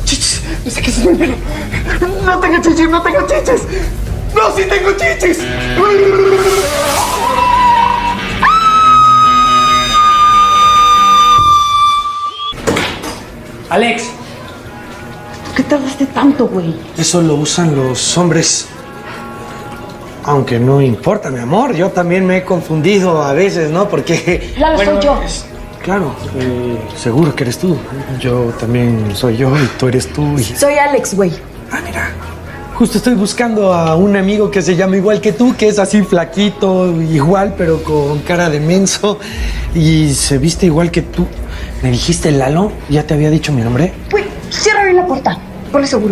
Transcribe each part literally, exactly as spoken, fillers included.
chichis. Me saques el pelo. No tengo chichis, no tengo chichis. No, sí tengo chichis. Alex. ¿Por qué tardaste tanto, güey? Eso lo usan los hombres. Aunque no importa, mi amor. Yo también me he confundido a veces, ¿no? Porque... Lalo, bueno, soy yo. Es, claro, eh, seguro que eres tú. Yo también soy yo y tú eres tú. Y... Soy Alex, güey. Ah, mira. Justo estoy buscando a un amigo que se llama igual que tú, que es así flaquito, igual, pero con cara de menso. Y se viste igual que tú. ¿Me dijiste Lalo? ¿Ya te había dicho mi nombre? Güey, cierra bien la puerta. Ponle seguro.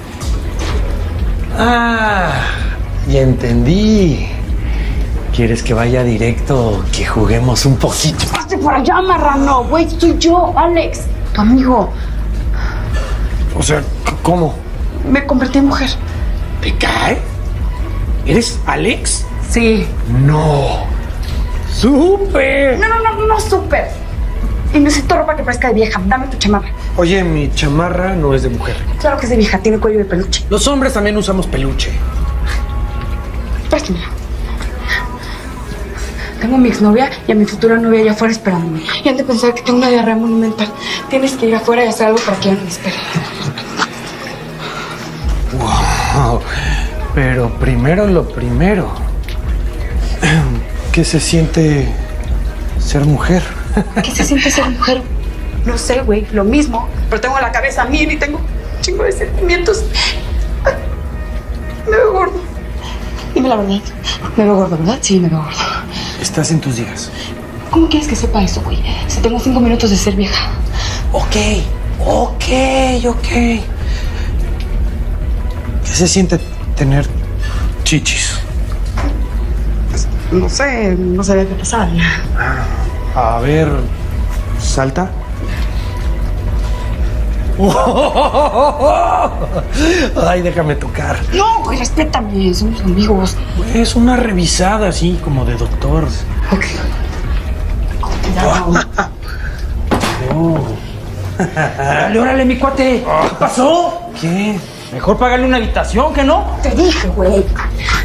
Ah, ya entendí. ¿Quieres que vaya directo, que juguemos un poquito? ¡Hazte para allá, marrano! Güey, soy yo, Alex, tu amigo. O sea, ¿cómo? Me convertí en mujer. ¿Te cae? ¿Eres Alex? Sí. No. ¡Súper! No, no, no, no, súper. Y necesito ropa que parezca de vieja. Dame tu chamarra. Oye, mi chamarra no es de mujer. Claro que es de vieja, tiene cuello de peluche. Los hombres también usamos peluche. Préstamela. Tengo a mi exnovia y a mi futura novia allá afuera esperándome. Y antes de pensar que tengo una diarrea monumental, tienes que ir afuera y hacer algo para que ella no me espere. Wow. Pero primero lo primero. ¿Qué se siente ser mujer? ¿Qué se siente ser mujer? No sé, güey, lo mismo. Pero tengo la cabeza mil y tengo un chingo de sentimientos. Me veo gordo. Dime la verdad. Me veo gordo, ¿verdad? Sí, me veo gordo. Estás en tus días. ¿Cómo quieres que sepa eso, güey? Si tengo cinco minutos de ser vieja. Ok, ok, ok. ¿Qué se siente tener chichis? Pues, no sé, no sabía qué pasar. A ver, salta. Ay, déjame tocar. No, güey, respétame, somos amigos. Es una revisada así, como de doctor. Ok. Cuidado. Oh. Órale, órale, mi cuate. ¿Qué pasó? ¿Qué? Mejor pagarle una habitación, ¿que no? Te dije, güey.